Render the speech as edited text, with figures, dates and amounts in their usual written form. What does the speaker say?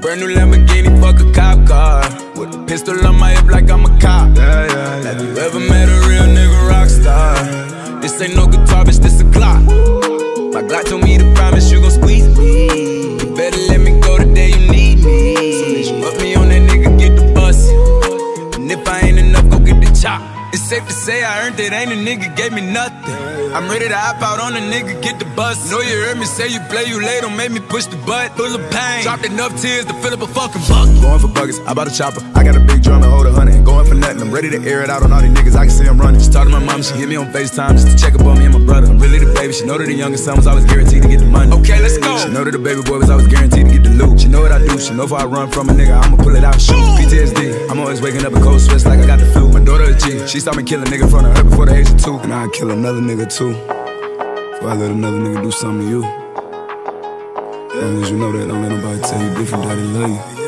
Brand new Lamborghini, fuck a cop car. With a pistol on my hip like I'm a cop. Have you ever met a real nigga rock star? This ain't no guitar, bitch, this a Glock. My Glock told me to promise you gon' squeeze me. You better let me go the day you need me. So bitch, you put me on that nigga, get the bus. And if I ain't enough, go get the chop. It's safe to say I earned it, ain't a nigga gave me nothing. I'm ready to hop out on a nigga, get the bus. Know you heard me say you play, you late, don't make me push the butt. Full of pain, dropped enough tears to fill up a fucking bucket. Going for buckets, I bought a chopper. I got a big drum and hold 100. Ain't going for nothing, I'm ready to air it out on all these niggas, I can see I'm running. She talked to my mom, she hit me on FaceTime just to check up on me and my brother. I'm really the baby, she know that the youngest son was always guaranteed to get the money. Okay, let's go. She know that the baby boy was always guaranteed to get the loot. She know what I do, she know if I run from a nigga, I'ma pull it out, shoot. PTSD, I'm always waking up in cold sweats like I got the flu. My daughter a G, she saw me kill a nigga in front of her before the age of 2. And I'd kill another nigga too, before I let another nigga do something to you. As long as you know that, don't let nobody tell you different, daddy love you.